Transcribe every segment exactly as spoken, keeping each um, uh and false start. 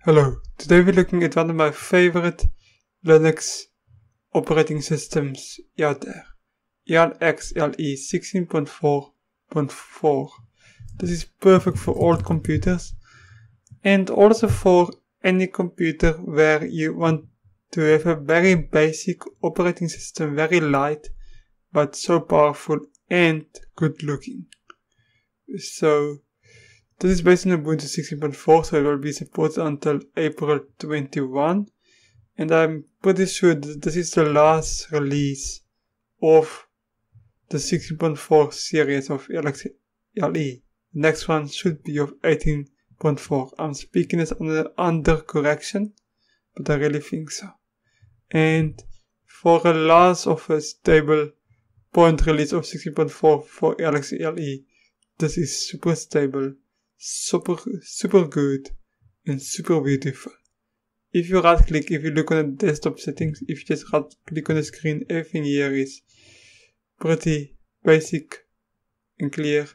Hello, today we're looking at one of my favorite Linux operating systems out there, E L X L E sixteen point four point four. This is perfect for old computers and also for any computer where you want to have a very basic operating system, very light but so powerful and good looking. So this is based on Ubuntu sixteen point four, so it will be supported until April twenty-first, and I'm pretty sure that this is the last release of the sixteen point four series of E L X L E. The next one should be of eighteen point four. I'm speaking this under, under correction, but I really think so. And for a last of a stable point release of sixteen point four for E L X L E, this is super stable, super super good and super beautiful. If you right click, if you look on the desktop settings, if you just right click on the screen, everything here is pretty basic and clear.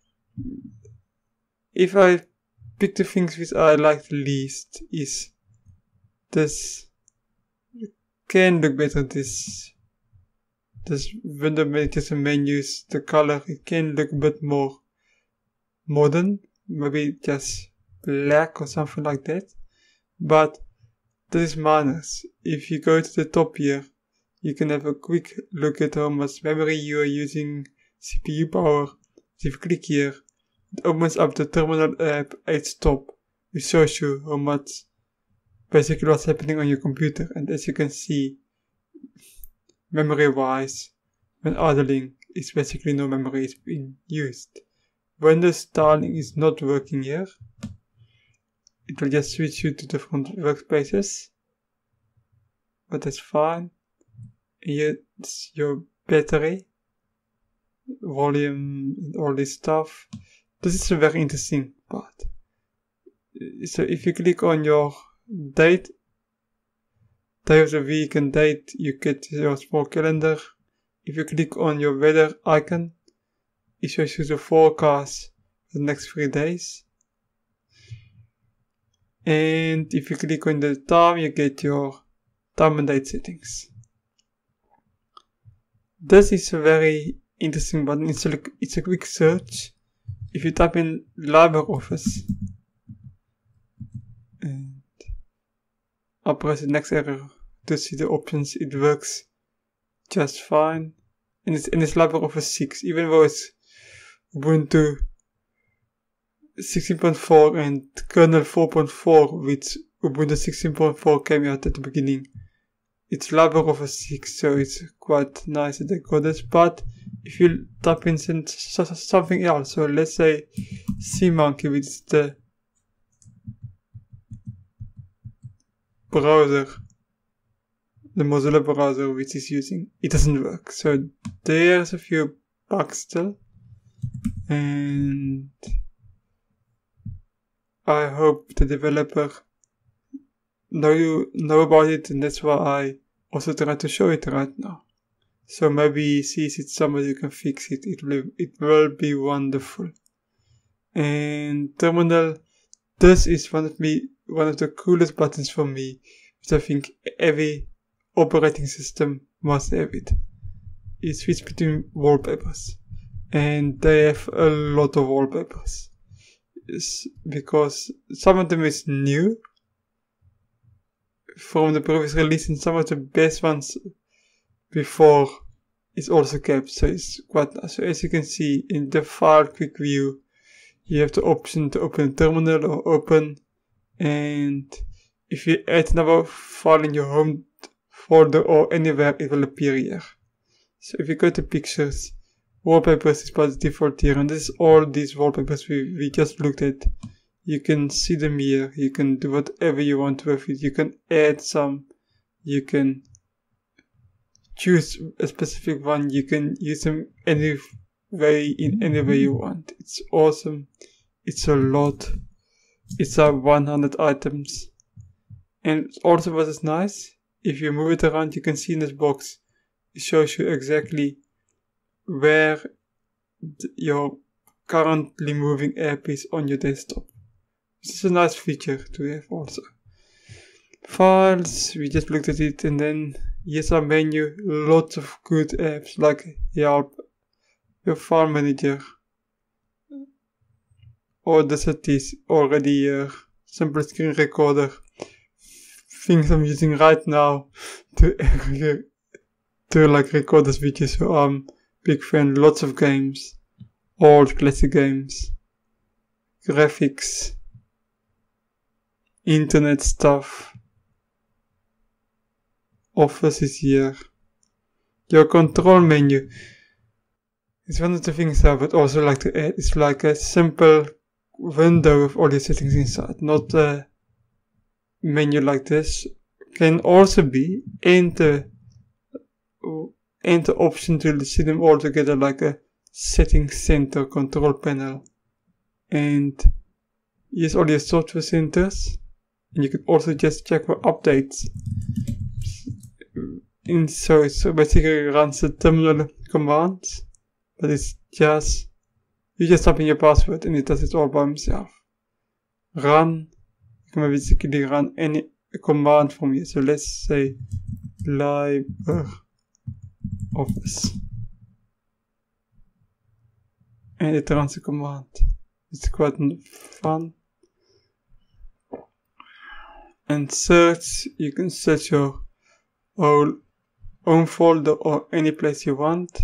If I pick the things which I like the least, is this can look better, this this window managers and menus, the color, it can look a bit more modern, maybe just black or something like that, but this is manners. If you go to the top here, you can have a quick look at how much memory you are using, C P U power. If you click here, it opens up the terminal app at top, which shows you how much basically what's happening on your computer. And as you can see, memory wise, when idling, it's basically no memory is being used. When the styling is not working here, it will just switch you to different workspaces, but that's fine. Here's your battery, volume, and all this stuff. This is a very interesting part. So if you click on your date, day of the week and date, you get your small calendar. If you click on your weather icon, it shows you the forecast for the next three days. And if you click on the time, you get your time and date settings. This is a very interesting button. It's a, it's a quick search. If you type in LibreOffice and I'll press the next arrow to see the options, it works just fine. And it's, and it's LibreOffice six, even though it's Ubuntu sixteen point four and kernel four point four, which Ubuntu sixteen point four came out at the beginning. It's LibreOffice six, so it's quite nice that they got this. But if you type in something else, so let's say SeaMonkey, which is the browser, the Mozilla browser which is using, it doesn't work. So there's a few bugs still, and I hope the developer know you know about it, and that's why I also try to show it right now. So maybe he sees it, somebody can fix it. It will it will be wonderful. And terminal, this is one of me one of the coolest buttons for me, which I think every operating system must have it. It switches between wallpapers, and they have a lot of wallpapers. It's because some of them is new from the previous release, and some of the best ones before is also kept, so it's quite nice. So as you can see in the file quick view, you have the option to open a terminal or open, and if you add another file in your home folder or anywhere, it will appear here. So if you go to pictures, wallpapers is by default here, and this is all these wallpapers we, we just looked at. You can see them here, you can do whatever you want with it, you can add some, you can choose a specific one, you can use them any way, in any way you want. It's awesome, it's a lot, it's a one hundred items. And also what is nice, if you move it around, you can see in this box, it shows you exactly where your currently moving app is on your desktop. This is a nice feature to have also. Files, we just looked at it, and then here's our menu, lots of good apps like Yelp, your file manager, Audacity is already here, simple screen recorder, things I'm using right now to, to like record this video, so I'm big fan, lots of games, old classic games, graphics, internet stuff, Office is here. Your control menu. It's one of the things I would also like to add. It's like a simple window with all your settings inside. Not a menu like this. Can also be enter enter option to see them all together like a settings center control panel. And here's all your software centers. And you can also just check for updates. In so, so basically runs the terminal commands, but it's just, you just type in your password and it does it all by himself. Run, you can basically run any command from here. So let's say LibreOffice. And it runs a command. It's quite fun. And search, you can search your own own folder or any place you want.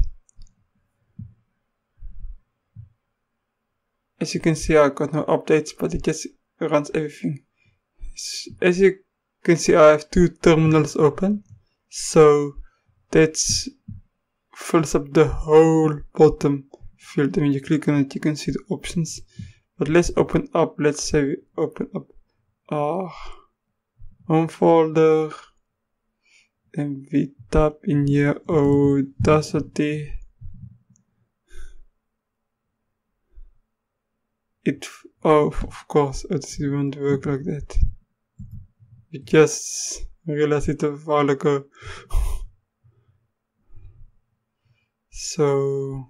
As you can see, I got no updates, but it just runs everything. As you can see, I have two terminals open, so that fills up the whole bottom field. And when you click on it, you can see the options. But let's open up, let's say we open up our home folder. And we tap in here Audacity. It, oh, of course, Audacity won't work like that. We just realized it a while ago. So,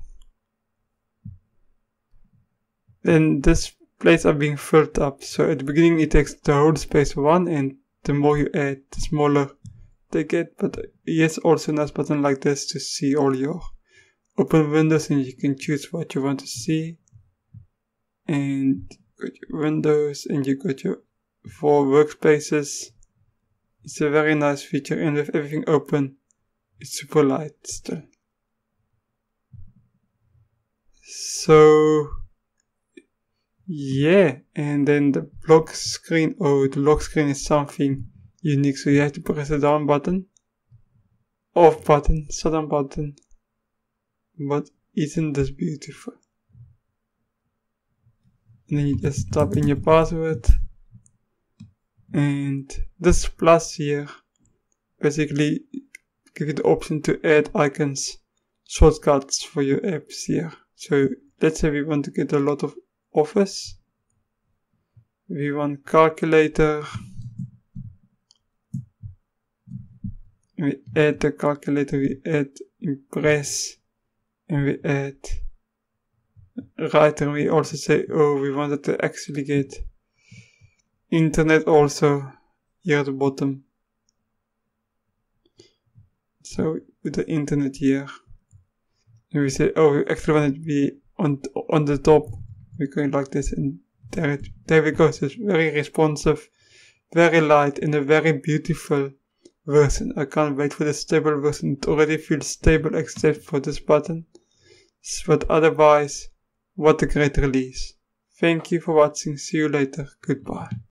then this place are being filled up. So at the beginning it takes the whole space one, and the more you add, the smaller they get. But yes, also a nice button like this to see all your open windows, and you can choose what you want to see. And you got your windows, and you got your four workspaces. It's a very nice feature, and with everything open, it's super light still. So yeah, and then the lock screen. Oh, the lock screen is something unique, so you have to press the down button, off button, shutdown button. But isn't this beautiful? And then you just type in your password, and this plus here basically give you the option to add icons, shortcuts for your apps here. So let's say we want to get a lot of Office, we want calculator. We add the calculator, we add Impress, and we add Writer. We also say, oh, we wanted to actually get Internet also here at the bottom. So with the Internet here, and we say, oh, we actually want it to be on on the top. We're going like this, and there it, there we go. So it's very responsive, very light, and a very beautiful version. I can't wait for the stable version. It already feels stable except for this button. But otherwise, what a great release. Thank you for watching. See you later. Goodbye.